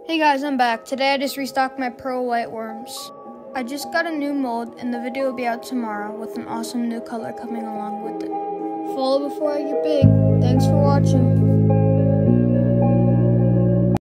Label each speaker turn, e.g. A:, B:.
A: Hey guys, I'm back. Today I just restocked my pearl white worms. I just got a new mold and the video will be out tomorrow with an awesome new color coming along with it. Follow before I get big. Thanks for watching.